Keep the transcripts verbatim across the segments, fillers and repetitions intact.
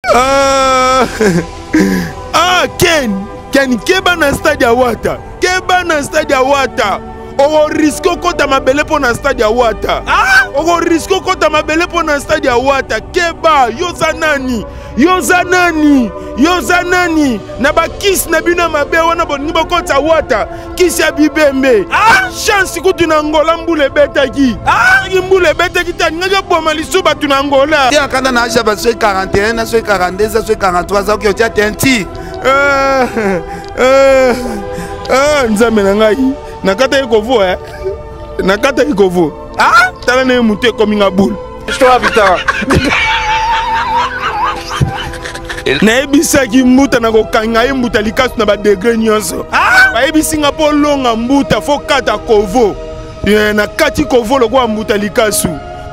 Ah, ah Ken, Ken keba na stade ya Wata. Keba na stade ya Wata. Oko risque kota mabele po na stade ya Wata. Ah, oko risque kota mabele po na stade ya Wata. Keba, yoza nani? Yoza nani? Yoza nani? Na ba kiss na bina mabe wana boni bokota Wata. Kiss ya bibembe. Ah, chance kutu na Angola mbule beta ki. Ah, mbule beta ki tani ngaga boma lisuba tu na Angola. Ya kanda na acha ba so quarante et un, na so quarante-deux, na so quarante-trois za ki otia tenti. Eh eh eh nzambe na ngai. Nakata ikovo eh. Nakata ikovo. Ah, tala ne muté comme une boule. Je toi habitant. Na ebisaki mbuta na kokanga ye mbuta likasu na ba degré nyonso. Ah, ba ebisinga po longa mbuta fo kata kovo. Na kati kovo lo kwa mbuta likasu.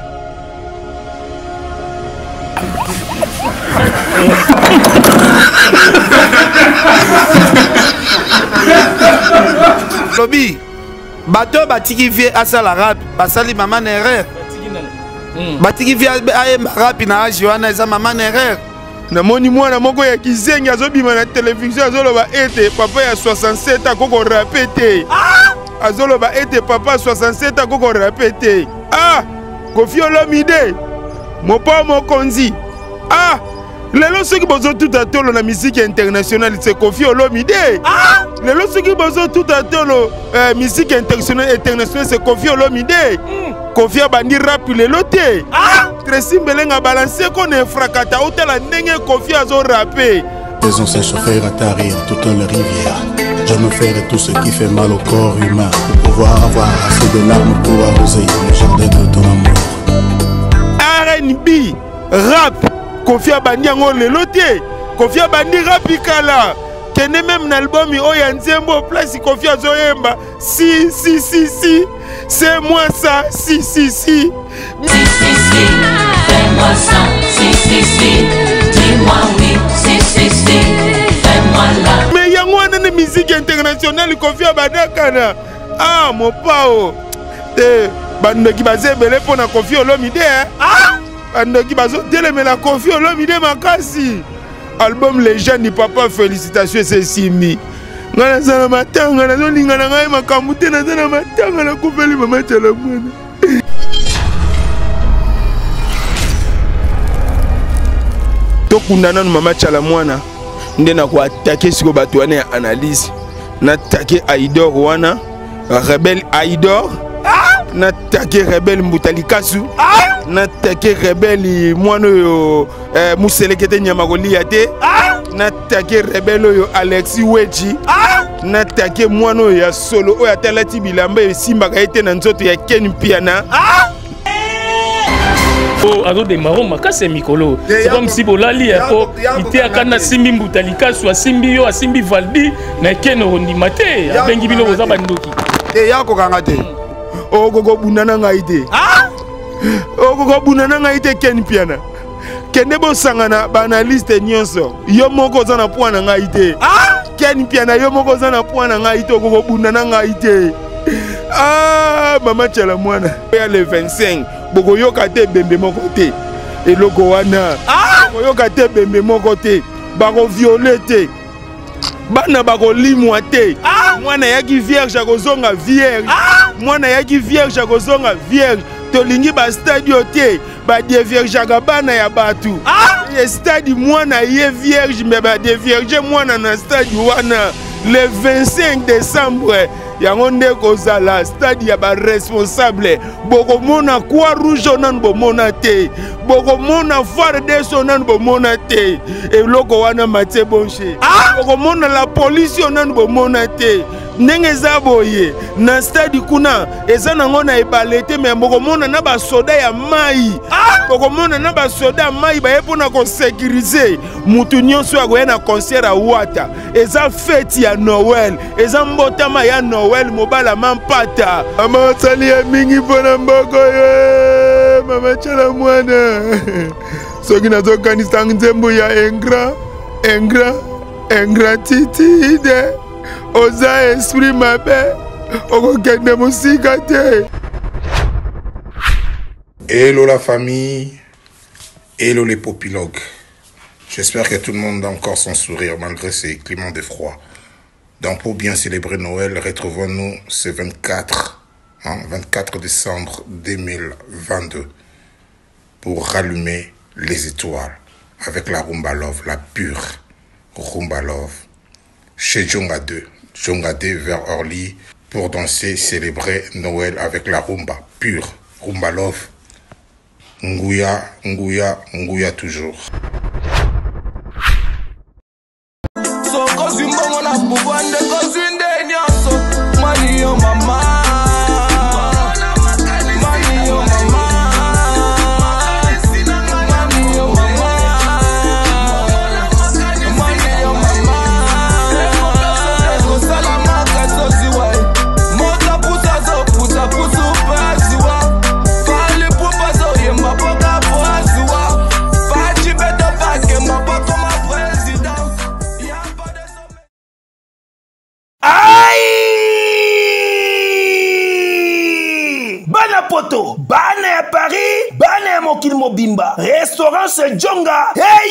Lobi, bateau batiki vie asala rap, basali maman erreur. Batiki vie aye rap na aji wana eza maman erreur. Na moni mwana moko ya kizengi azobima na télévision azoloba ete papa ya soixante-sept akoko rapete. Ah! Azoloba ete papa soixante-sept akoko rapete. Ah! Kofi Olomide. Mopa mokonzi. Ah! Lelo soki bozo tout à tolo na musique internationale c'est Kofi Olomide. Ah! Lelo soki bozo tout à tolo euh, musique internationale internationale c'est Kofi Olomide. Mm. Kofi abandi rap lelo te. Ah! Tracy Mbelenga balancer qu'on est fracata hôtel ndenge Kofi azo rapper. Les anciens chauffeurs à tarir toute la rivière. Je me ferai tout ce qui fait mal au corps humain pour pouvoir avoir assez de larmes pour arroser le jardin de ton amour. R and B, rap. Kofi abandi yango lelo te. Kofi abandi rap ikala. Kene même na album oya nzembo place Kofi azoyemba. Si si si si. C'est moi ça. Si si si. Si si si. Fais-moi ça. Si si si. Dis-moi oui. Si si si. Fais-moi là. Mais yango wana na musique internationale Kofi abadakana. Ah mon pao. Te bandoki bazebele pona Kofi Olomide. Ah! Bandoki bazo telemela Kofi Olomide makasi. Album Légende papa félicitations c'est Simi. Ngana sana matanga na zolinga na ngai makamute na sana matanga na kupeli mama tala mwana. Tokundana na mama tala mwana. Nde na ko attaquer siko bato wana ya analyse. Na attaquer Aïdor wana, rebelle Aïdor. Na attaquer rebelle Mbutalikasu. Na attaquer rebelle mwana yo eh, Muselekete Nyamakoli yate. Na attaquer rebelle yo Alexis Weji. Na attaquer mwana ya solo oya talati bilamba simba ka ete na nzoto ya Ken Piana. Oh, ado de marron makase mikolo. C'est comme si bolali yako ite akana simbi Mbutalikasu asimbi yo asimbi Valdi na Ken Ondimate abengi bino boza bandoki. Te yako kanga te. O gogo bunana ngaite. Ah! O gogo bunana ngaite Ken Piana. Kende bo sangana ba analyste nyonso. Yo moko za na point na ngaite. Ah! Ken Piana yo moko za na point na ngaite o gogo bunana ngaite. Ah, mama tchala mwana. Ya le vingt-cinq. Boko yoka te bembe moko te. Eloko wana. Ah! Boko yoka te bembe moko te. Bako violer te. Bana bako limwa te. Ah! Mwana yaki vierge akozonga vierge. Ah! Mwana yaki vierge akozonga vierge. Tolingi ba stadio te. Ba de vierge bana ya batu. Ah! Ye stadi mwana ye vierge me ba de vierge mwana na stadi wana. Le vingt-cinq décembre. Yango nde kozala stade ya ba responsable boko mona kwa rouge onan bo mona te boko mona phare de sonan bo mona te e loko wana matie bonche boko mona la police onan bo mona te ndenge za boye na stade kuna eza nango na ebalete me boko mona na ba soda ya mai boko mona na ba soda mai ba epona ko sécuriser mutu nyonso akoya na concert a Wata eza fête ya Noël eza mbotama ya Noël mobala mampata mama sali ya mingi pona mboko ye mama chala mwana soki nazokanisa nzembo ya engra engra ingratitude oza esprit mabe okokende musika te. Hello la famille, hello les popilogues. J'espère que tout le monde a encore son sourire malgré ces climats de froid. Donc pour bien célébrer Noël, retrouvons-nous ce vingt-quatre, hein, vingt-quatre décembre deux mille vingt-deux pour rallumer les étoiles avec la Rumba Love, la pure Rumba Love. Chez Djonga deux, Djonga deux vers Orly pour danser, célébrer Noël avec la Rumba pure, Rumba Love. Nguya, Nguya, Nguya toujours. Bana ya Paris, bana ya mokili mobimba. Restaurant chez Djonga. Hey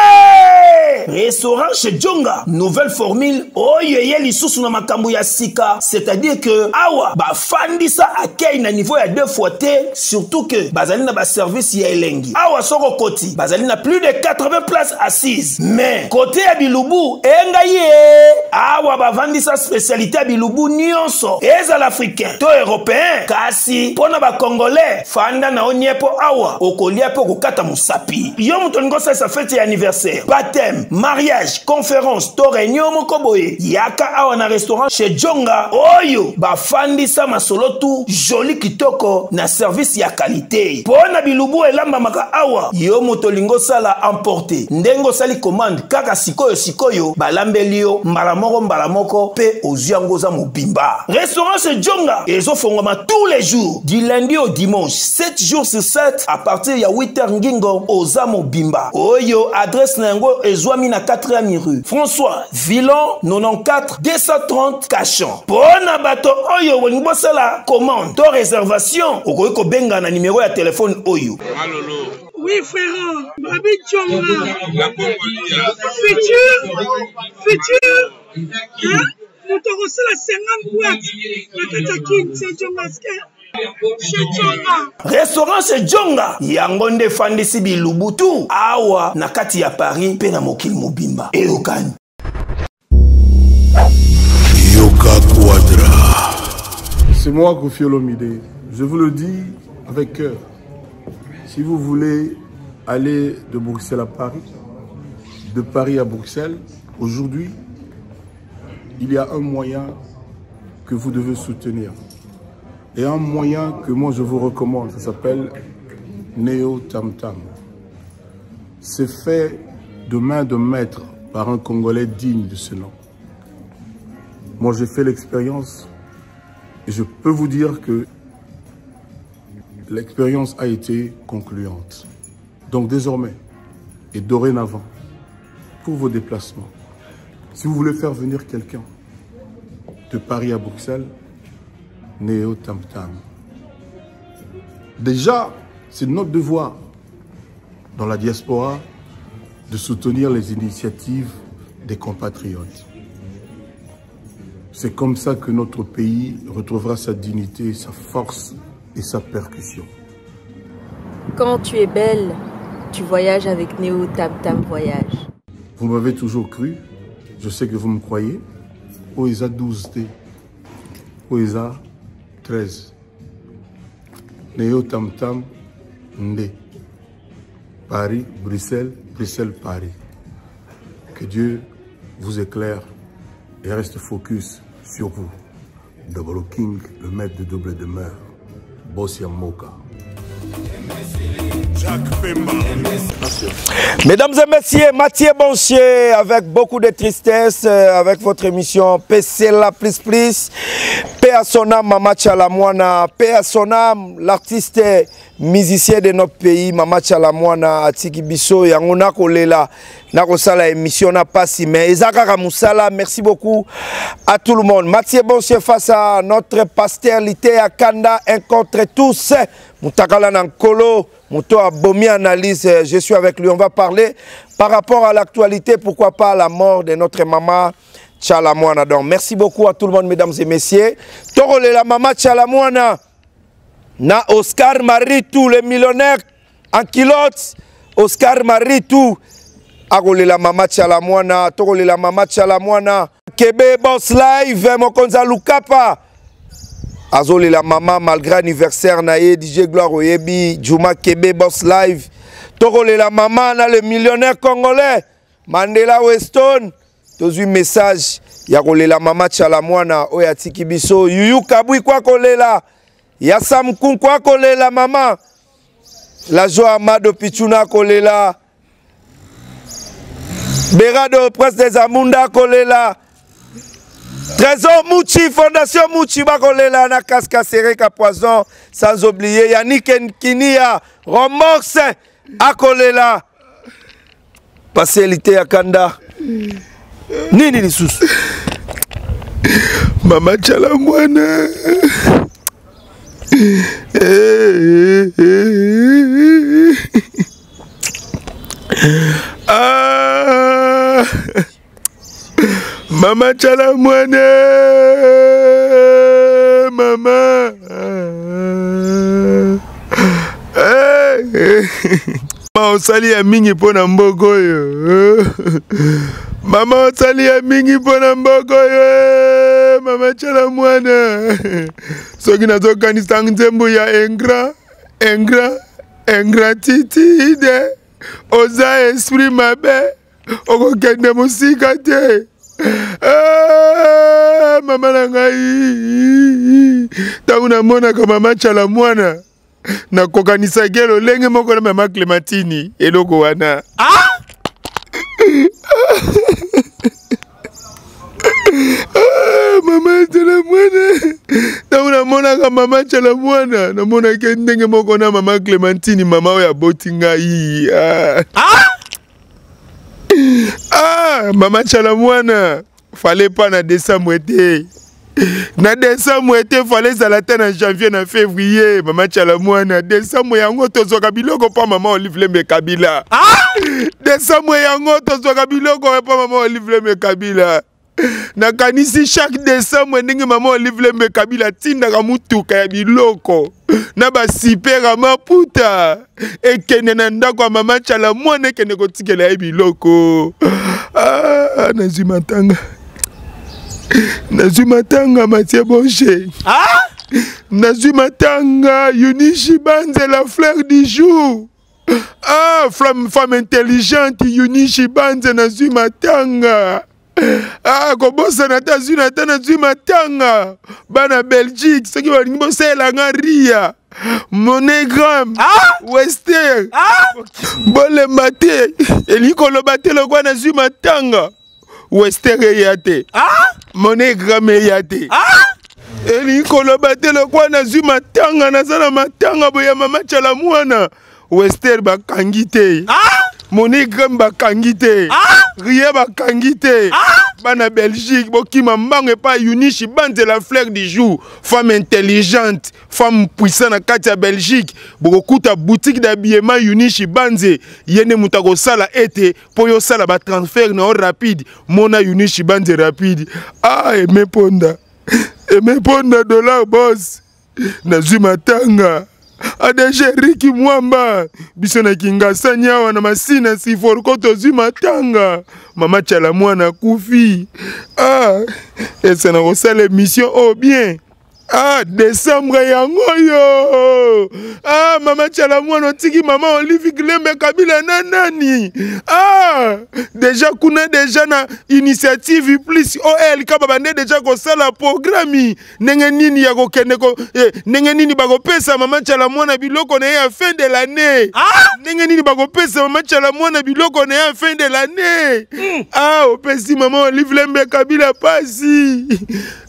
yeah! Restaurant chez Djonga. Nouvelle formule. Oye lisusu na makambo ya sika. C'est-à-dire que awa ba fandisa akei na niveau ya deux fois T, surtout que bazali na ba service ya elengi. Awa soko koti, bazali na plus de quatre-vingts places assises. Mais côté ya Bilubu, enga ye. Awa ba vandisa spécialité ya Bilubu nyonso. Eza l'africain, to européen, kasi pona ba congolais fanda na oniepo awa okolia po kokata musapi yo muto ngosa sa fête ya anniversaire baptême mariage conférence to réunion moko boye yaka awa na restaurant chez Djonga oyo bafandisa masolo tu joli kitoko na service ya qualité pona Bilubu elamba maka awa yo muto lingo sala emporter ndengo sali commande kaka sikoyo sikoyo balambeli yo mbala moko mbala moko pe oziango za mobimba restaurant chez Djonga ezo fongoma tous les jours du lundi au dimanche, sept jours sur sept, à partir de huit heures ngingo, Ozamo Bimba. Oyo, adresse Nengo, Ezouami na quatrième rue. François Villon, quatre-vingt-quatorze deux cent trente Cachan. Pona bato, Oyo, Wenbo Sala, commande, to réservation, Okoyoko Benga na numéro ya téléphone Oyo. Oui, frère, Babi Djonga. Futur, futur, hein? Nous te reçons la cinquante boîtes. La Katakin, c'est Djonga. Restaurant chez Djonga yangonde fandisi Bilubutu awa na kati ya Paris pe na mokili mobimba eyokani Yoka Quadra. C'est moi Koffi Olomide. Je vous le dis avec cœur. Si vous voulez aller de Bruxelles à Paris, de Paris à Bruxelles, aujourd'hui, il y a un moyen que vous devez soutenir. Et un moyen que moi je vous recommande, ça s'appelle Neo Tam Tam. C'est fait de main de maître par un Congolais digne de ce nom. Moi j'ai fait l'expérience et je peux vous dire que l'expérience a été concluante. Donc désormais et dorénavant, pour vos déplacements, si vous voulez faire venir quelqu'un de Paris à Bruxelles, Neo Tam Tam. Déjà, c'est notre devoir dans la diaspora de soutenir les initiatives des compatriotes. C'est comme ça que notre pays retrouvera sa dignité, sa force et sa percussion. Quand tu es belle, tu voyages avec Neo Tam Tam Voyage. Vous m'avez toujours cru, je sais que vous me croyez. Oeza douze T, Oeza treize. Neo Tam Tam Ndé. Paris, Bruxelles, Bruxelles, Paris. Que Dieu vous éclaire et reste focus sur vous. Double King, le maître de double demeure. Bossia Moka. Mesdames et messieurs, Mathieu Bonchier, avec beaucoup de tristesse, avec votre émission P C la plus plus. Paix à son âme, Mama Chalamwana. Paix à son âme, l'artiste musicien de notre pays, Mama Chalamwana, Atiki Biso, Yangona Kolela, Nakosala émission n'a pas si, mais Ezakara Moussala, merci beaucoup à tout le monde. Mathieu Bonsier face à notre pasteur Lité Akanda, un contre tous, Moutakala Nankolo, Mouto Abomi analyse, je suis avec lui, on va parler par rapport à l'actualité, pourquoi pas la mort de notre maman Chalamwana. Donc, merci beaucoup à tout le monde, mesdames et messieurs. Torole la maman Chalamwana. Na Oscar Maritou, le millionnaire en kilote. Oscar Maritou. Agole la maman Chalamwana. Torole la maman Chalamwana. Kebe Boss Live. Mokonza Lukapa. Azole la maman malgré anniversaire nae. D J Gloire Oyebi. Juma Kebe Boss Live. Torole la maman na le millionnaire congolais. Mandela Weston. Tozu message ya kolela mama Chalamwana oya tiki biso yuyu kabui kwa kolela ya samkun kwa kolela mama la joie amado pichuna kolela Berado Prince des Amunda kolela Trésor Mouchi Fondation Mouchi ba kolela na Kaska Sereka Poison sans oublier Yannick Kinia Romox akolela Pasélité Akanda Nini lisusu Mama Chalamwana ah Mama Chalamwana Mama Mama osali ya mingi pona mbogo yo Mama osali ya mingi pona mbogo yo Mama Chalamwana soki nazokanisa nzembo ya engra engra ingratitude oza esprit mabe okokende musika te ah, mama na ngai tangu namonaka Mama Chalamwana nakokanisa gelo lenge moko na Mama Clementine eloko wana ah ah, Mama Chalamwana na monaka Mama Chalamwana na monaka ndenge moko na Mama Clementine mama oya botinga yi ah ah Mama Chalamwana fallait pas na décembre été na décembre été fallait zalata na janvier na février Mama Chalamwana décembre yango tozoka biloko pa Mama Olive me Kabila ah décembre yango tozoka biloko pa Mama Olive me Kabila na kanisi chaque décembre ndenge Mama Olive me Kabila tindaka mutuka ya biloko na ba sipera maputa ekende na ndako Mama Chalamwana ekende kotikela ya biloko ah nazwi matanga nazwi matanga Mathieu Bonche ah nazwi matanga Eunice Banze la fleur du jour ah femme femme intelligente Eunice Banze nazwi matanga ah kobosa na tazu na tana zwi matanga bana Belgique soki balingi bosela ngaria monogram ah Wester ah bole mate elikolo batelo kwa na zwi matanga Wester yate ah monogram yate ah elikolo batelo kwa na zwi matanga na sala matanga boya Mama Chalamwana Wester bakangite ah monogram bakangite ah rien bakangite ah bana Belgique bokima mbango pa Eunice Banze la fleur du jour femme intelligente femme puissante na kati ya Belgique bokokuta boutique d'habillement Eunice Banze yene mutako sala ete po yo sala ba transfert na rapide mona Eunice Banze rapide ah eme ponda eme ponda dollar boss nazwi matanga Adeje Riki Mwamba biso na Kingasa nyawa na masina sifor koto zwi matanga Mama Chalamwana kufi ah ese na kosala mission oh bien ah décembre yango yo ah Mama Chalamwana tiki Mama Olive me Kabila na nani ah déjà kuna déjà na initiative plus O L ka babande déjà ko sala programme nenge nini ya ko kende ko eh, nenge nini bako pesa Mama Chalamwana biloko na ya fin de l'année ah nenge nini bako pesa Mama Chalamwana biloko na ya fin de l'année mm. ah opesi Mama Olive me Kabila pasi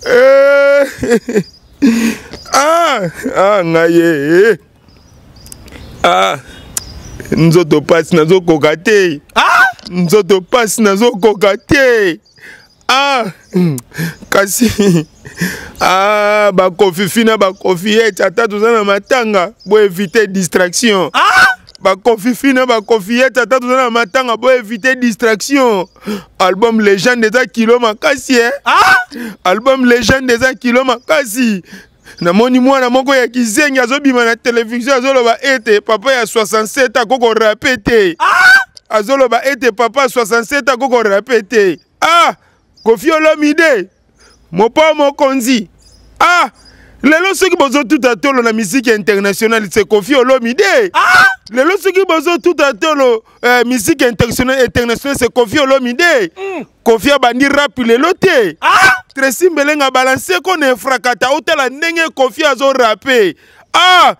eh ah ah ngaye Ah, nzoto pasi nazo kokate. Ah, nzoto pasi nazo kokate. Ah, kasi ah, ba kofi fina ba kofi et ata tozana matanga bo éviter distraction. Ah, ba kofi fina ba kofi et ata tozana matanga bo éviter distraction. Album Légende des kilo makasi eh. Ah, album Légende des kilo makasi. Na moni mwana moko ya kizengi azobima na télévision azoloba ete papa ya soixante-sept akoko rapete. Ah, azoloba ete papa soixante-sept akoko rapete. Ah, Kofi Olomide mopa mokonzi. Ah, lelo soki bozo tout à tolo na musique internationale c'est Kofi Olomide. Ah, lelo soki bozo tout à tolo euh, musique internationale internationale c'est Kofi Olomide. Mm. Kofi abandi rap lelo te. Ah, Tracy Mbelenga balancer qu'on est fracata otela ndenge Kofi azo rapper. Ah,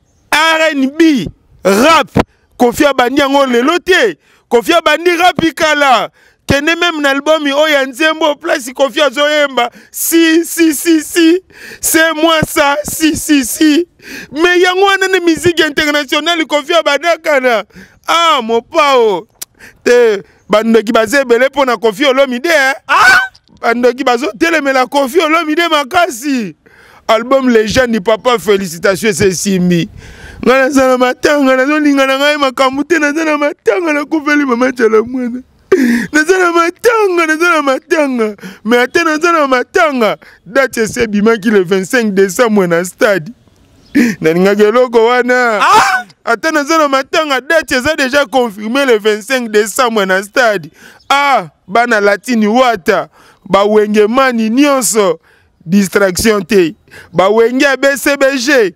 R and B rap Kofi abandi ngo lelo te. Kofi abandi rap kala. Kene même l'album oya nzembo place Kofi azoyemba si si si si c'est moi ça si si si mais yango wana na musique internationale Kofi abadakana. Ah mon pao te bandoki bazebele pona Kofi Olomide eh? Ah, bandoki bazo telemela Kofi Olomide makasi. Album Légende papa félicitations c'est Simbi. Ngana sana matanga nazo lingana ngai makamute na sana matanga na kofeli mama chala mwana. Nazana matanga, nazana matanga. Mais attends, nazana matanga. Date c'est bimaki le vingt-cinq décembre na stade. Naninga geloko wana. Ah! Attends, nazana matanga. Date c'est déjà confirmé le vingt-cinq décembre na stade. Ah, bana latini wata. Ba wenge mani nyonso. Distraction te. Ba wenge B C B G.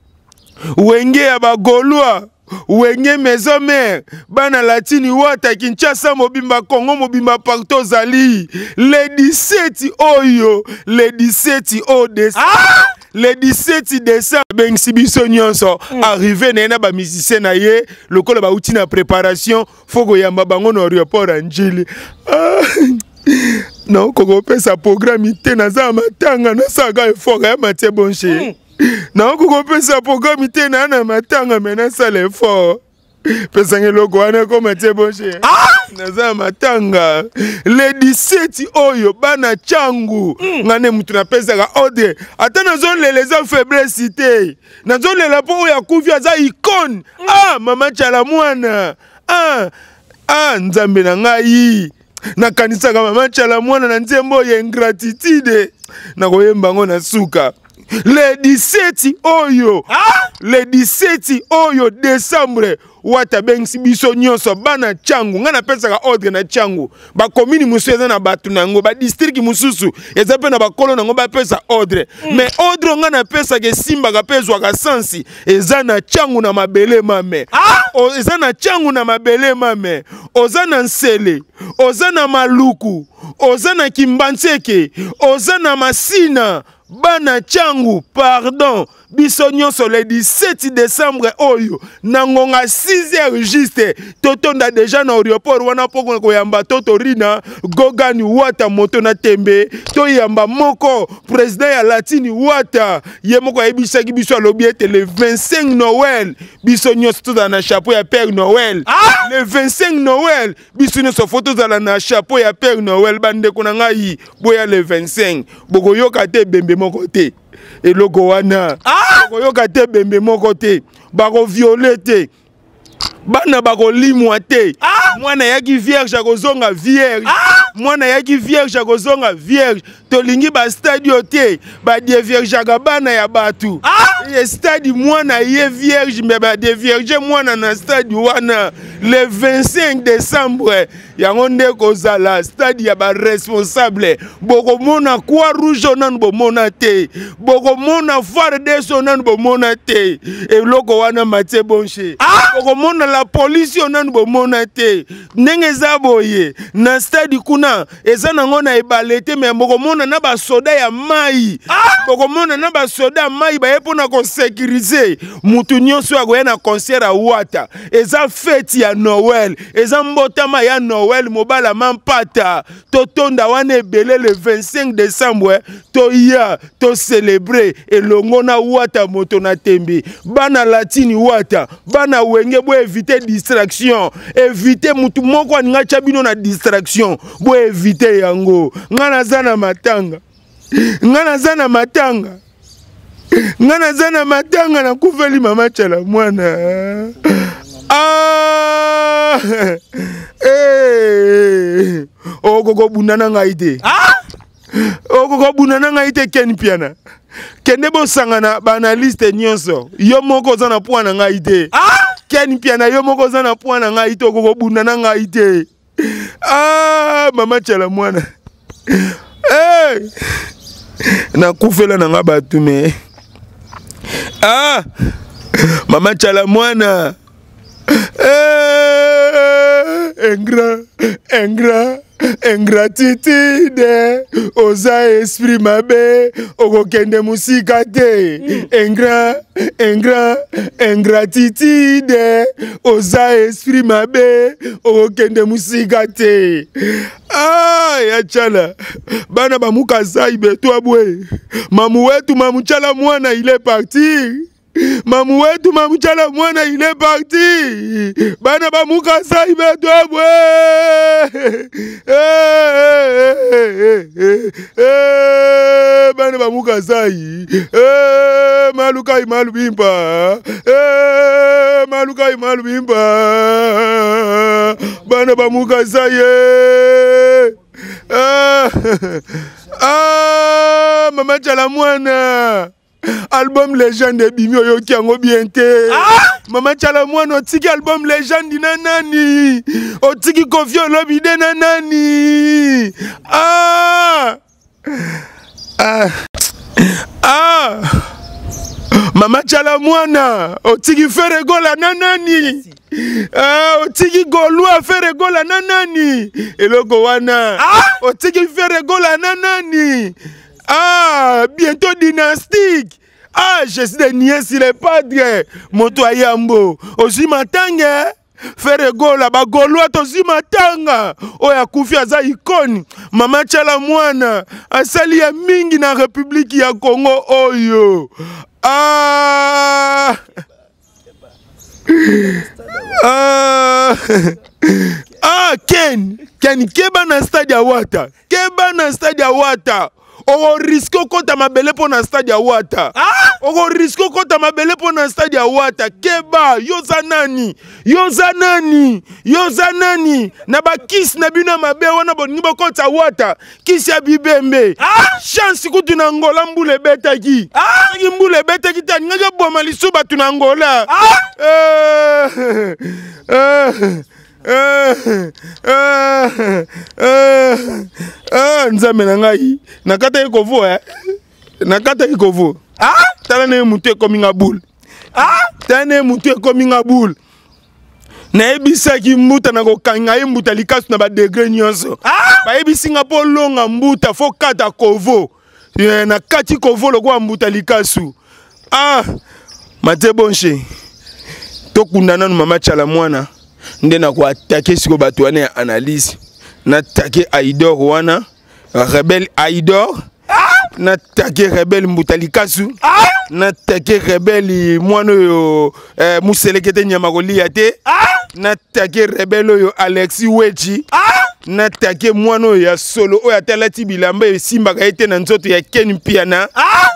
Wenge ya ba Gaulois. Wenge maison mère bana latini wata Kinshasa mobimba Congo mobimba partout zali le dix-sept oyo le dix-sept o décembre. Ah! Le dix-sept décembre ben sibiso nyonso arrivé na ba musicien na ye lokola ba uti na préparation foko yamba bango na aéroport Anjili. Ah! Non koko pesa programme ite na za matanga na saga effort ya matie bonche. Mm. Na ko pesa programme te na na matanga mena sale fort. Pesa ngeloko wana ko matie bonche. Ah, na za matanga le dix-sept oyo bana changu. Mm. Ngane mutu na pesa ka ordre. Ata na zone les faiblesse te. Na zone la po ya kuvia za icône. Mm. Ah, mama chala mwana. Ah, ah nzambe na ngai. Na kanisa ka mama chala mwana na nzembo ya ingratitude. Na koyemba ngo na suka. Le dix-sept oyo. Ah? Le dix-sept oyo décembre wata bengsi biso nyonso bana changu ngana pesa ka ordre na changu ba commune musu eza na batu nango ba district mususu eza pe na ba kolo nango ba pesa ordre. Mm. Mais ordre ngana pesa ke simba ka pezwa ka sensi eza na changu na mabele mame. Ah? O eza na changu na mabele mame. Oza na nsele, oza na maluku, oza na kimbanseke, oza na masina. Bana changu, pardon, biso nyonso le dix-sept décembre oyo, nangonga six heures juste, totonda déjà na aéroport wana poko ko yamba toto rina, gogani wata moto na tembe, to yamba moko, président ya latini wata, ye moko ebisaki biso alobi ete le vingt-cinq Noël, biso nyonso toza na chapeau ya Père Noël. Ah? Le vingt-cinq Noël, biso nyonso photo za na chapeau ya Père Noël, bande ko na ngai, boya le vingt-cinq, boko yoka te bembe moko te. Et logo wana. Ah! Boko yoka te bembe moko te. Bako violer te. Bana bako limwa te. Ah! Mwana yaki vierge akozonga vierge. Ah! Mwana yaki vierge akozonga vierge. Tolingi ba stadio te. Ba die vierge agabana ya batu. Ah! Ye stadi mwana ye vierge me ba die vierge mwana na stadi wana. Le vingt-cinq décembre yango nde kozala stadi ya ba responsable. Boko mona kwa rouge nan bo mona te. Boko mona far de sonan bo mona te. E loko wana matie bonche. Ah! okomona la police onani bomona te ndenge eza boye na stade kuna eza nango na ebale te me bokomona na basoda ya mai bokomona na basoda ya mai baye mpona kosekirize mutu nyonso akoya na concert a wata eza fete ya Noël eza mbotama ya Noël mobala mampata totonda wana ebele le vingt-cinq décembre toya to célébrer elongo na wata moto na tembi bana latini wata bana wenge bo éviter distraction éviter mutu moko aninga chabino na distraction bo éviter yango ngana zana matanga ngana zana matanga ngana zana matanga na kuveli mama chala mwana ah eh okoko bunana ngaide ah okoko bunana ngaide ken piana kende bo sangana ba analyste nyonso yo moko zana poana ngaide ah ken piana yo moko zana poana ngaide okoko bunana ngaide ah mama chala mwana eh na kufela na ngabatu me ah mama chala mwana eh engra engra ingratitude oza esprit mabe okokende musika te engra engra ingratitude oza esprit mabe okokende musika te ah ya chala bana bamuka zaibe to abwe mamu wetu mamu chala mwana il est parti mamu wetu mamu chala mwana il est parti bana bamuka zaibe to abwe bana bamuka zai malukai malubimba malukai malubimba bana bamuka zai ah ah mama chala mwana album légende bimi oyo kiango bien te ah? Mama chala mwana otiki album légende na nani otiki Koffi Olomide na nani ah ah ah mama chala mwana otiki Feregola na nani ah otiki Golua Feregola na nani eloko wana ah? Otiki Feregola na nani ah, bientôt dynastique. Ah, je suis de nier sur les padres. Moto ayambo. Osi matanga. Feregola ba Golua tosi matanga. Oya kufi aza ikoni. Mama chala mwana. Asali ya mingi na République ya Congo oyo. Ah. Ah. Ah, Ken. Ken keba na stade ya wata. Keba na stade ya wata. Oko risque kota mabele po na stade ya wata. Ah? Oko risque kota mabele po na stade ya wata. Keba, yoza nani? Yoza nani? Yoza nani? Na ba kiss na bina mabe wana bo nibo kota wata. Kiss ya bibembe. Ah? Chance kutu na ngola mbule beta ki. Ah? Ngi mbule beta ki ta ngaga boma lisuba tu na ngola. Ah? Eh. Eh. Ah, ah, ah, ah, nzambe na ngai nakata ikovo eh nakata ikovo ah tala ne mutu ekomi nga boule ah tala ne mutu ekomi nga boule na ebisaki mbuta na kokanga ye mbuta likasu na ba degré nyonso ah ba ebisinga po longa mbuta fo kata kovo na kati kovo lokwa mbuta likasu ah mate bonche tokundana na mama chala mwana nde na ko attaquer siko bato wana analyse na attaquer Aïdor wana rebelle Aïdor na attaquer rebelle Mbutalikasu na attaquer rebelle mwana yo eh, Muselekete Nyamakoli yate na attaquer rebelle yo Alexis Wechi na attaquer mwana ya solo oya talati bilamba esimba ka ete na nzoto ya Ken Piana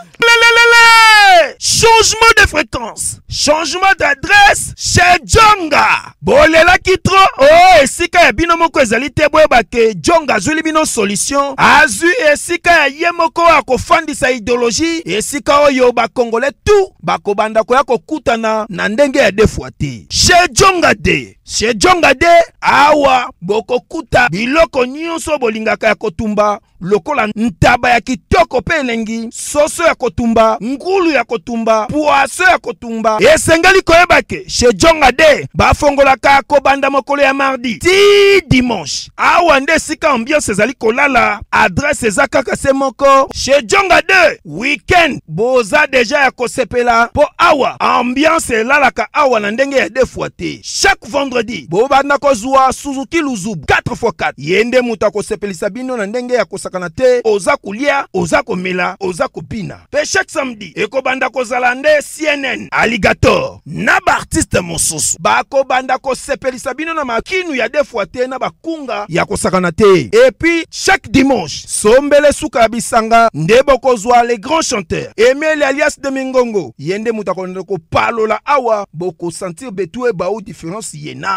changement de fréquence, changement d'adresse chez Djonga. Bolela kitro, oh, esika ya bino moko ezali te boyeba ke Djonga azuli bino solution. Azu esika ya ye moko akofandisa idéologie, esika oyo ba Congolais tout bakobanda koya kokutana na ndenge ya defwa te. Chez Djonga de chez Djonga de awa bokokuta biloko nyonso bolingaka ya kotumba lokola ntaba ya kitoko pe elengi, soso ya kotumba, ngulu ya kotumba, poaso ya kotumba. Esengeli koyebake chez Djonga de bafongolaka kobanda mokolo ya mardi ti dimanche. Awa nde sika ambiance ezali kolala, adresse eza kaka se moko. Chez Djonga de weekend boza deja ya kosepela po awa ambiance elalaka awa na ndenge ya defwa te. Chaque vendredi bobanda kozwa Suzuki Luzubu quatre fois quatre. Yende muta kosepelisa bino na ndenge ya kosakana te, oza kulia, oza komela, oza kopina. Pe chaque samedi ekobanda kozala nde C N N Alligator na ba artiste mosusu bako banda kosepelisa bino na makinu ya defwa te na bakunga ya kosakana te. Et puis chaque dimanche sombele suka bisanga nde bokozwa les grands chanteurs Emile alias de Mingongo. Yende muta konde ko palola awa boko sentir betu e ba ou différence yena.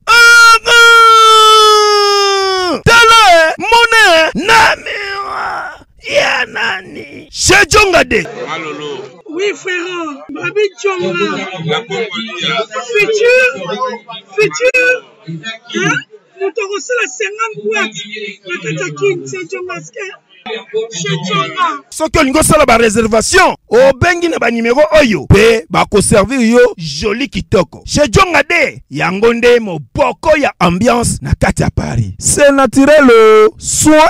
Tele mone namira ya nani chez Djonga de Malolo. Oui frère, Babi Djonga. La Congolia. Futur, futur. Hein? Nous te recevons la cinquante boîtes. La Katakine, c'est Djonga. Soki olingo sala ba réservation obengi na ba numéro oyo pe bako servir yo joli kitoko chez Djonga de yango nde moboko ya ambiance na kati ya Paris. C'est naturel soit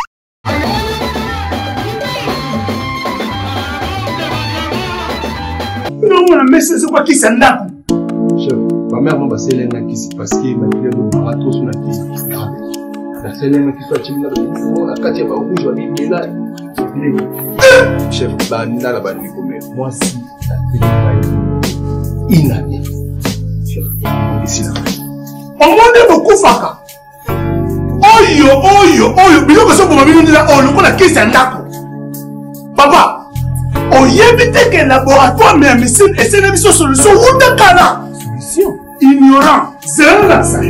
non mais c'est quoi qui s'endap chef ma mère m'a passé l'un qui s'est passé ma fille de marathon sur la tête la scène qui soit timide dans la quartier par où je vais là chef banda la bandi comme moi si ça fait une année chef ici là on monde beaucoup faka oyo oyo oyo biloko so ko mabino ndila oyo ko la kesi ndako papa oyebite que laboratoire mais médecine et c'est une solution ou de kana solution ignorant c'est là ça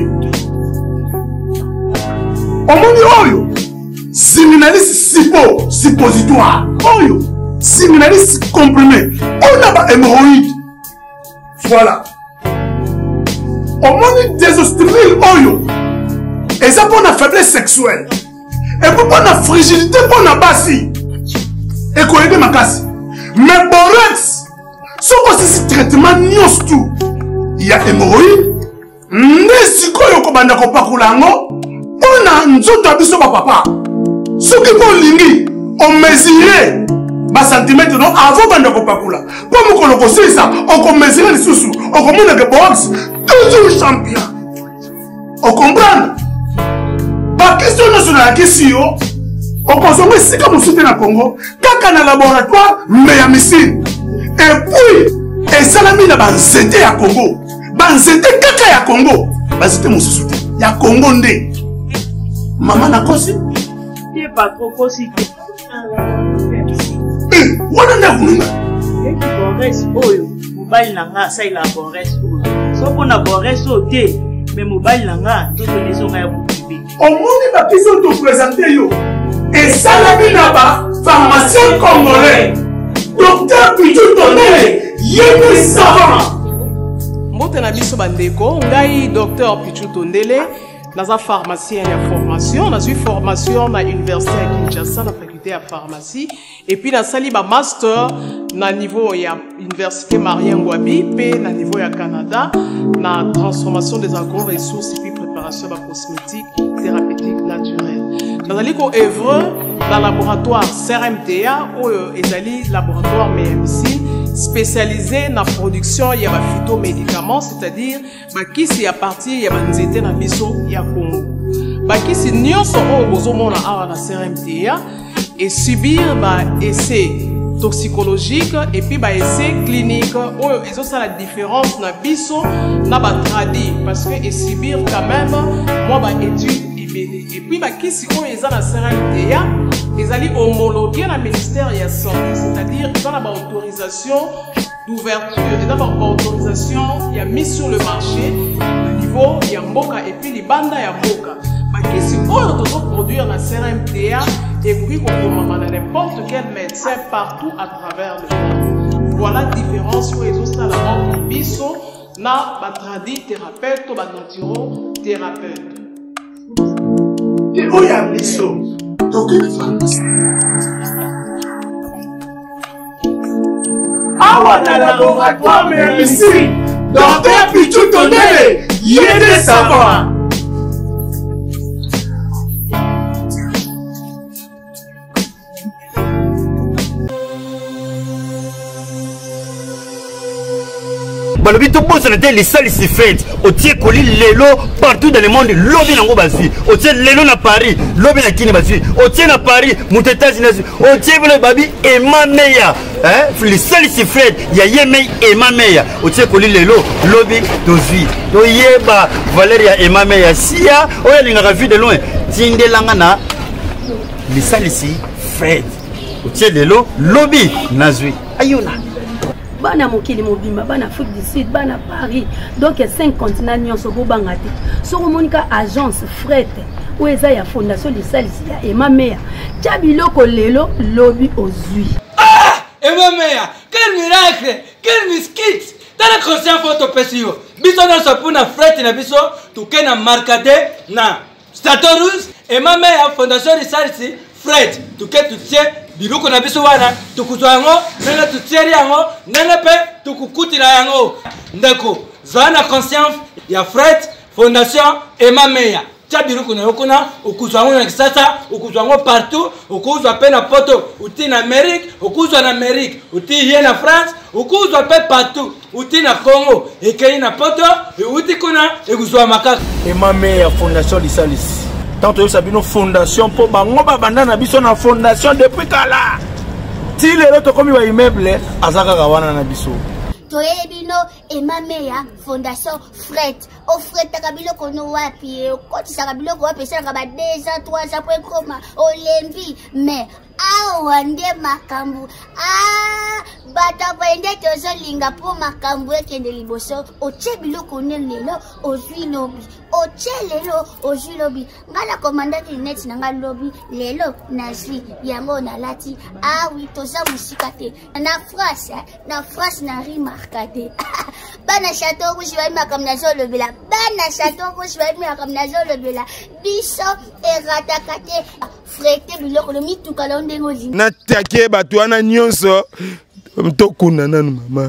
omoni oyo séminaliste sipo suppositoire oyo séminaliste comprimé on a ba hémorroïde voilà omoni désostril oyo et ça pour la faiblesse sexuelle et pour la fragilité pour la basi et quoi aider ma casse mais borex ce que c'est traitement nyos tout il y a hémorroïde nesi koyo ko banda ko pakulango on a nzoto abiso ba papa ce qui ko lingi on mesurer ba centimètre non avant banda ko pakula pour mo ko loko ça on ko mesurer les sous on ko mona que box toujours champion on comprend ba question nationale question on consomme si comme c'était na Congo kaka na laboratoire mais ya missile et puis et salami na ba nzete ya Congo ba nzete kaka ya Congo ba nzete mosusu ya Congo nde maman na kosi il pas trop kosi eh wana na kununga et qui Boris oyo mobile nanga ça il a Boris oyo so pona Boris oté mais mobile nanga to to les onga ya bubi au monde ba kiso to présenter yo et salami na ba pharmacien congolais docteur Pichu Tondele yémi savant mbote na biso bandeko ngai docteur Pichu Tondele naza pharmacien ya formation nazwi formation na université ya Kinshasa na faculté ya pharmacie et puis nasali ba master na niveau ya université Marien Ngouabi pe na niveau ya Canada na transformation des agro-ressources et puis préparation de cosmétiques thérapeutiques naturelles. Nazali ko œuvre dans laboratoire C R M T A ou ezali laboratoire M M C spécialisé dans la production ya ba phytomédicaments, c'est-à-dire bakisi à partir ya banzete na biso ya Congo. Bakisi nyonso o bozomona awa na C R M T A et subir ba essai toxicologique et puis ba essai clinique oyo ezo ça la différence na biso na ba tradi parce que et subir quand même moi ba étude ebele et puis ba kisi oyo eza na C R M T A ezali homologué na ministère ya santé, c'est-à-dire ils ont la autorisation d'ouverture et d'abord autorisation il y a mis sur le marché au niveau ya mboka et puis libanda ya mboka ba kisi oyo tozo produire na C R M T A et puis on peut n'importe quel médecin partout à travers le monde. Voilà la différence où ils ont ça la mort biso na batradi thérapeute to banaturo thérapeute. Et où y a biso? Donc awa na laboratoire mais ici, docteur Pichu Tondele, yéde savant. balobi to bosa na te lisali si fête otie koli lelo partout dans le monde lobi nango bazwi otie lelo na Paris lobi na Kini bazwi otie na Paris muto États-Unis otie bino babi ema meya hein lisali si fête ya yeme ema meya otie koli lelo lobi tozwi to yeba Valeria ema meya sia oya lingaka vu de loin tindelanga na lisali si fête otie lelo lobi nazwi ayona bana mokili mobimba bana Afrique du Sud bana Paris donc cinq continents nyonso bobanga te soko monika agence fret ou eza ya fondation lisalisi ya Emma Meya tia biloko lelo lobi ozwi ah Emma Meya quel miracle quel miskit tala conscient photo pesio biso na sapuna fret na biso tuke na markade na Statorus Emma Meya fondation lisalisi fret tuke tutie biloko na biso wana tukuzwa yango nene tutieri yango nene pe tukukutila yango ndeko zana conscience ya Fred Fondation Emma Meya tia biloko na yokuna ukuzwa yango na kisasa ukuzwa yango partout ukuzwa pe na poto uti na Amérique ukuzwa na Amérique uti hier na France ukuzwa pe partout uti na Congo ekei na poto uti kuna ekuzwa makaka Emma Meya Fondation Lisalis tant que sabino fondation pour bango babanda na biso na fondation depuis kala ti lelo to komi ba immeuble azaka kawana na biso toyele bino Emma Meya Fondation Fred o Fred takabilo kono wapi ko tisaka biloko wapi sanga ba deux ans trois ans point koma olembi mais awa nde makambu ah bata bende tozo linga po makambu ekende liboso otie biloko ne lelo ozwi lobi otie lelo ozwi lobi ngala komandaki net na nga lobi lelo nazwi yango na lati ah oui toza musika te na France na France na remarqué bana chateau rouge ba makam na zo lobela bana chateau rouge ba makam na zo lobela biso eratakate frete biloko le mituka la ndengo zini na take bato wana nyonso mtokuna nanu mama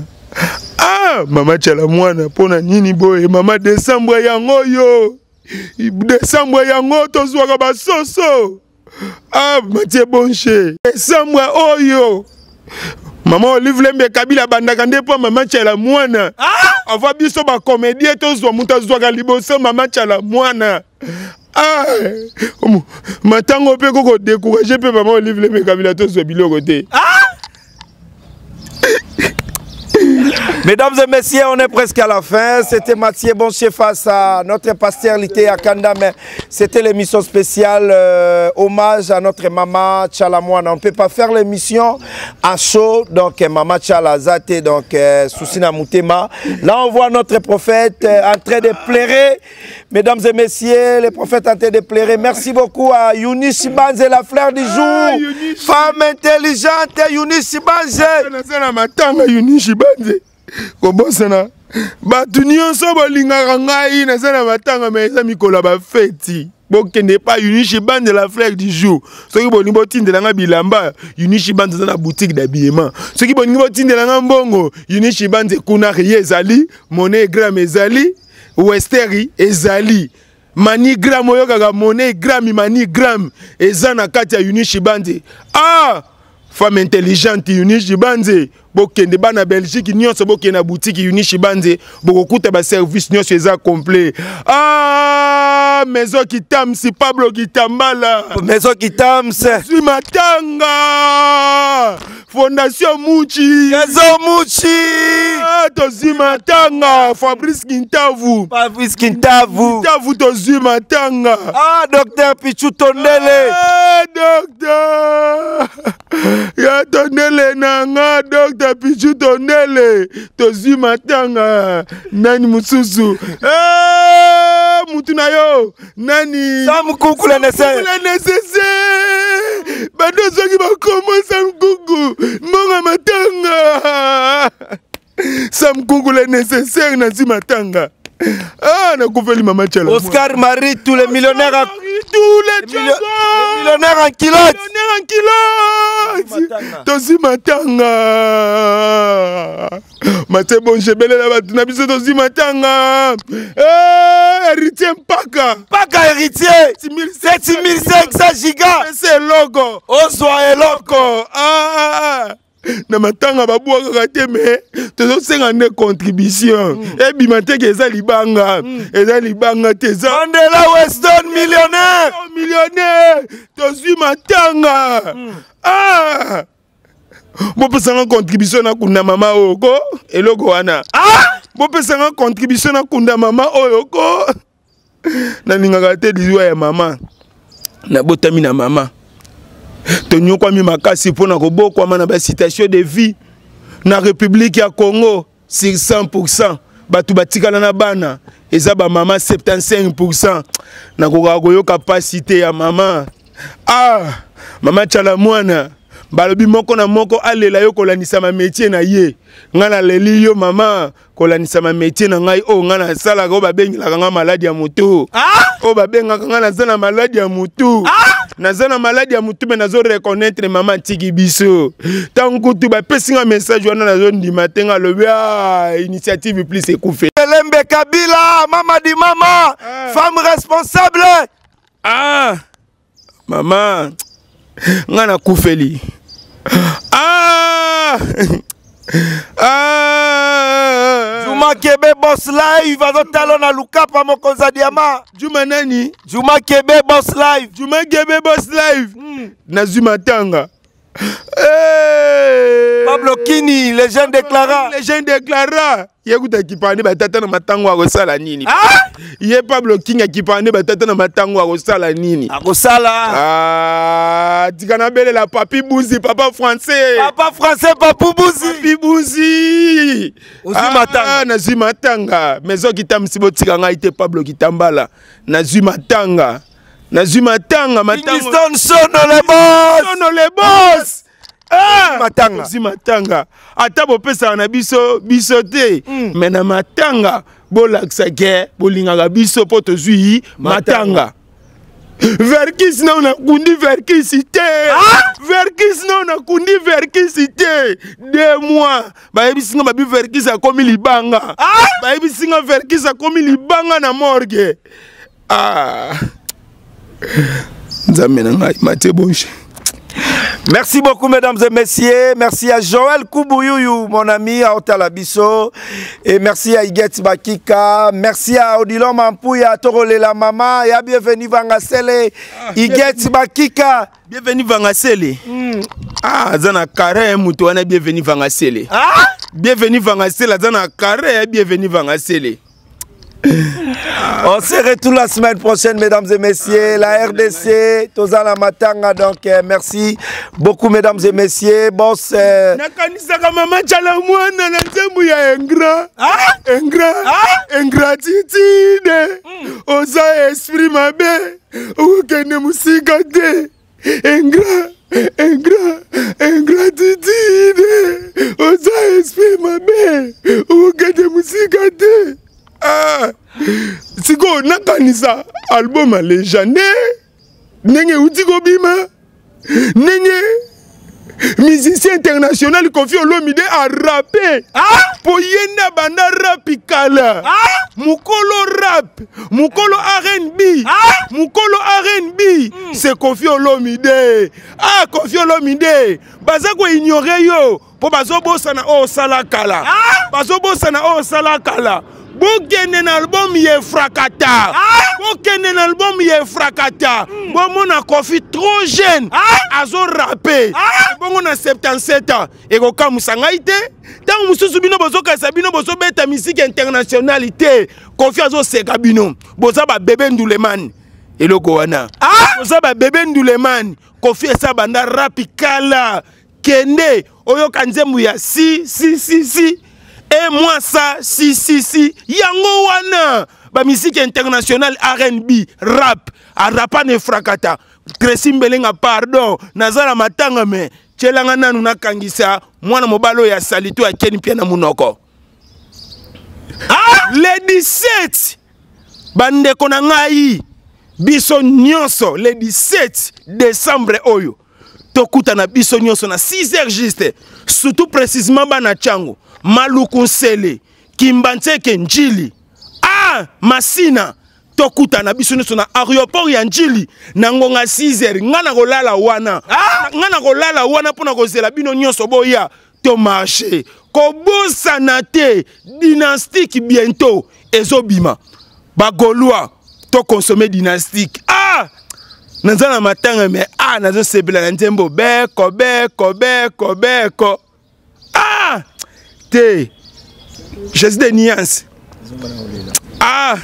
ah mama chala mwana pona nini boye mama décembre yango yo décembre yango tozwaka basoso ah Mathieu Bonche décembre oyo mama Olive Lembe Kabila bandaka nde po mama chala mwana ah ava biso ba comédie tozwa muta zwaka liboso mama chala mwana ah matango pe koko décourager pe maman Olive Lembe Kabila tozwa biloko te ah Mesdames et messieurs, on est presque à la fin. C'était Mathieu Bonche face à notre pasteur Lité Akanda, mais c'était l'émission spéciale euh, hommage à notre maman Tchalamouana. On ne peut pas faire l'émission à chaud, donc maman Tchalazate, donc euh, Soussina Moutema. Là, on voit notre prophète euh, en train de pleurer. Mesdames et messieurs, le prophète en train de pleurer. Merci beaucoup à Eunice Banze, la fleur du jour. Ah, femme intelligente, Eunice Banze. Eunice Banze. Kobosana batu nyonso bolingaka ngai naza na matanga mais eza mikolo ba feti bokende pas Eunice Banze la fleur du jour soki bolingi botindela nga bilamba Eunice Banze eza na boutique d'habillement soki bolingi botindela nga mbongo Eunice Banze kuna riye ezali monnaie gram ezali westeri ezali manigram oyo kaka monnaie gram manigram eza na kati ya Eunice Banze ah femme intelligente Eunice Banze bokende bana Belgique nyonso bokende na boutique Eunice Banze bokokuta ba service nyonso eza complet ah maison Kitamsi Pablo Kitambala maison Kitamsi suis matanga fondation Muchi maison Muchi ah tozi matanga Fabrice Kintavu Fabrice Kintavu Kintavu tozi matanga ah docteur Pichu Tondele ah docteur ya Tondele nanga docteur Pichu Tondele tozi matanga nani mususu eh mutu na yo nani Sam Kuku la nese la nese bado soki ba komo Sam Kuku monga matanga Sam Kungule nécessaire na Zimatanga. Ah, na koufeli Mama Tchala. Oscar Marie, tous les millionnaires en... tous les, les, milio... les millionnaires en kilote. Les millionnaires en kilote. Tosi Matanga. Mate bon jebele la batuna biso Tosi Matanga. Eh, héritier Mpaka. Mpaka héritier. sept mille cinq cents gigas. C'est logo. Oswa et loco. Ah. Na matanga babuwa kakate me tozo senga ne contribution e bimate ke eza libanga eza libanga teza Mandela Weston millionnaire millionnaire tozwi matanga ah bo pesanga contribution na kunda mama oko eloko wana ah bo pesanga contribution na kunda mama oyoko na ningaka te liwa ya mama na botami na mama Tonyo kwa mi makasi pona ko bokwa mana ba citation de vie na République ya Congo sur cent pour cent batu batikala na bana eza ba mama soixante-quinze pour cent na ko ko capacité ya mama ah Mama Tchala mwana balobi moko na moko alela yo kolanisa ma métier na ye ngana leli yo mama kolanisa ma métier na ngai o ngana sala ko babengila nga maladie ya mutu ah o babenga ngana zana maladie ya mutu ah nazana maladie ya mutu me nazo reconnaître mama tiki biso tangu tu ba pesinga message wana nazo ndima tenga lobi ah initiative plus ekufe Lembe Kabila mama di mama ah. Femme responsable ah mama ngana kufeli ah ah Juma Kebe boss live azotalo na lukapa mokonza diama Juma nani Juma Kebe boss live Juma Kebe boss live mm. na Zumatanga hey. Pablo Kini légende déclara légende déclara yekuta kipande batata na matango akosala nini ah ye Pablo King akipande batata na matango akosala nini akosala ah tikana bele la papi Bouzi papa français papa français papu Bouzi papi Bouzi Uzimatanga ah, na Zumatanga mezo kitamsibo tikanga ite Pablo Kitambala na Zumatanga na Zumatanga matango sono le boss sono le boss ah matanga si matanga ata bopesa na biso biso te mm. mais na matanga bolakisa ke bolingaka biso po tozwi matanga verkis na una kundi verkis te ah? verkis na una kundi verkis te deux mois bayebisinga babi verkis akomi libanga ah? bayebisinga verkis akomi libanga na morgue ah nzambe na ngai mate bonche. Merci beaucoup mesdames et messieurs, merci à Joël Koubouyou mon ami à Otalabiso et merci à Iguet Bakika, merci à Odilon Mampouya, Torole la maman et à bienvenue Vangasele, Iguet Bakika, bienvenue Vangasele. Mm. Ah, zana carré mutuana bienvenue Vangasele. Ah, bienvenue Vangasele, zana carré bienvenue Vangasele. On se retrouve la semaine prochaine, mesdames et messieurs. La R D C, Tozala Matanga. Donc, euh, merci beaucoup, mesdames et messieurs. Boss. Euh... Nakanisaka Mama Tchala mwana na nzembu ya ingrat. Ah? Ingrat. Ah? Ingratitude. Oza esprit mabe. Ukene musika te. Ingrat. Ingrat. Ingratitude. Oza esprit mabe. Ukene musika te. Ah, siko nakanisa album a légendaire nenge utiko bima nenge musicien international Koffi Olomide a rappé ah po yenda banda rap kala ah mukolo rap mukolo R and B ah mukolo R and B mm. c'est Koffi Olomide ah Koffi Olomide baza ko ignorer yo po bazo bosana o sala kala ah bazo bosana o sala kala. Bokene na album ye frakata. Ah? Bokene na album ye frakata. Mm. Bon mon a Koffi trop jeune. Ah? Azo rappé. Ah? Bon on a soixante-dix-sept ans. Et ko kamusanga ite. Tant mususu bino bozo ka sabino bozo beta musique internationalité. Koffi azo seka bino. Boza ba bébé Nduleman. Eloko wana. Ah? Boza ba bébé Nduleman. Koffi esa banda rapikala. Kende oyo kanzemu ya si si si si. Et moi ça, si, si, si, yango wana, ba musique internationale R and B, rap, a rapa ne frakata, Tracy Mbelenga pardon, nazala matanga me, tchelanga nanu nakangisa, mwana mobalo ya salito ya Ken Pia na munoko. le dix-sept bandeko na ngai biso nyonso le dix-sept décembre oyo tokutana biso nyonso na six heures juste surtout précisément bana chango maluku nsele kimbantseke njili ah masina tokutana biso nyonso na aéroport ya njili na ngonga six heures ngana kolala wana ngana kolala wana mpona kozela bino nyonso boya to marché kobosana te dynastique bientôt ezobima bagolwa to consommer dynastique ah naza na matanga me ah nazo sebela na nzembo beko beko beko beko ah te Jésus de nuance ah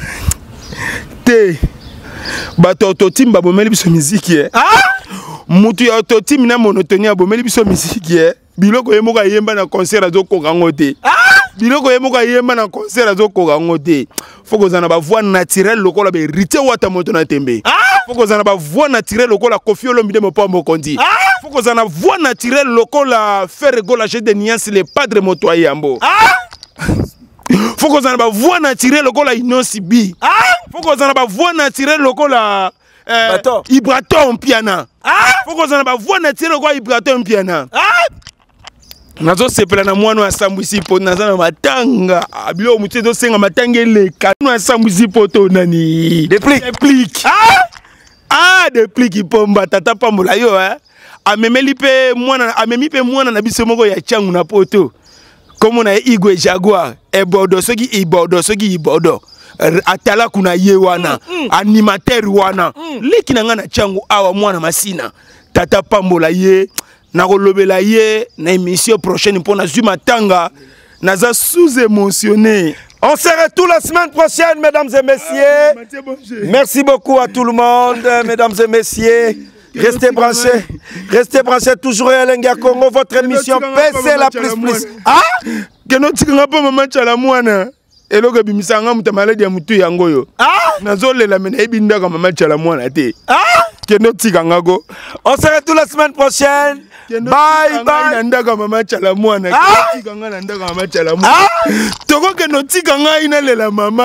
te bato autotime babomeli biso miziki eh ah mutu ya autotime na monotonie abomeli biso miziki eh biloko yemoko ayemba na concert azokoka ngo te ah biloko yemoko ayemba na concert azokoka ngo te faut que na ba voix naturelle lokola be rite wata moto na tembe ah faut que na ba voix naturelle lokola Koffi Olomide mo pa mo kondi ah faut que na voix naturelle lokola faire gola Jésus de nuance le padre moto ayambo ah faut que na ba voix naturelle lokola Inosi Bi ah faut que na ba voix naturelle lokola euh, Ibraton piana ah faut que na ba voix naturelle lokola Ibraton piana ah nazo sepela na mwana asambwisi po naza na matanga bilo mutu do senga matanga eleka no asambwisi po to nani déplique déplique ah ah déplique pomba tata pambola yo hein amemeli pe mwana amemi pe mwana na biso moko ya changu na poto comme na Igwe Jaguar e bodo soki ibodo soki ibodo atala kuna ye wana mm, mm. animateur wana mm. leki na nga na changu awa mwana masina tata pambola ye na kolobela ye na émission prochaine pour na zuma tanga naza sous émotionné. On se retrouve la semaine prochaine mesdames et messieurs. Ah, merci beaucoup à tout le monde mesdames et messieurs. Restez branchés. Restez branchés toujours à Lenga Congo votre émission P C la plus plus. Ah que no tikanga pa mama chala mwana. Eloko bimisanga muta maladi ya mutu yango yo. Ah nazolela mena ebindaka mama chala mwana te. Ah que no tikanga go. On se retrouve la semaine prochaine. Bye bye. Nandaka mama chala mwana. Tikanga nandaka mama chala mwana. Toko ke no tikanga ina lela mama.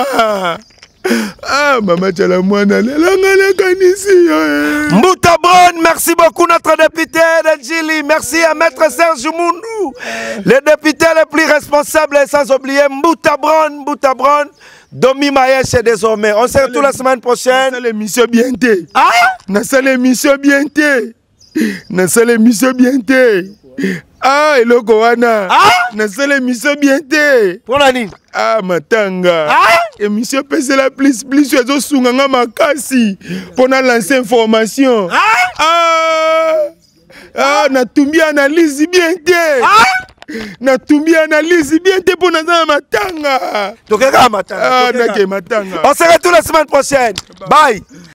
Ah mama chala mwana lela ngala kanisi yo. Mbouta Bron, merci beaucoup notre député de Djili. Merci à maître Serge Moundou, le député le plus responsable et sans oublier Mbouta Bron, Mbouta Bron. Domi Mayesh désormais. On se retrouve la semaine prochaine. Na l'émission bien té. Ah na l'émission bien té. Na l'émission bien té. Ah eloko wana. Ah na l'émission bien té. Pour la nuit. Ah matanga. Ah émission P C la plus plus ezo sunganga makasi pour na lancer information. Ah ah ah na tumbi analyse bien té. Ah na tumbi analyse bien té pour na matanga. Donc matanga. Ah na matanga. On se retrouve la semaine prochaine. Bye.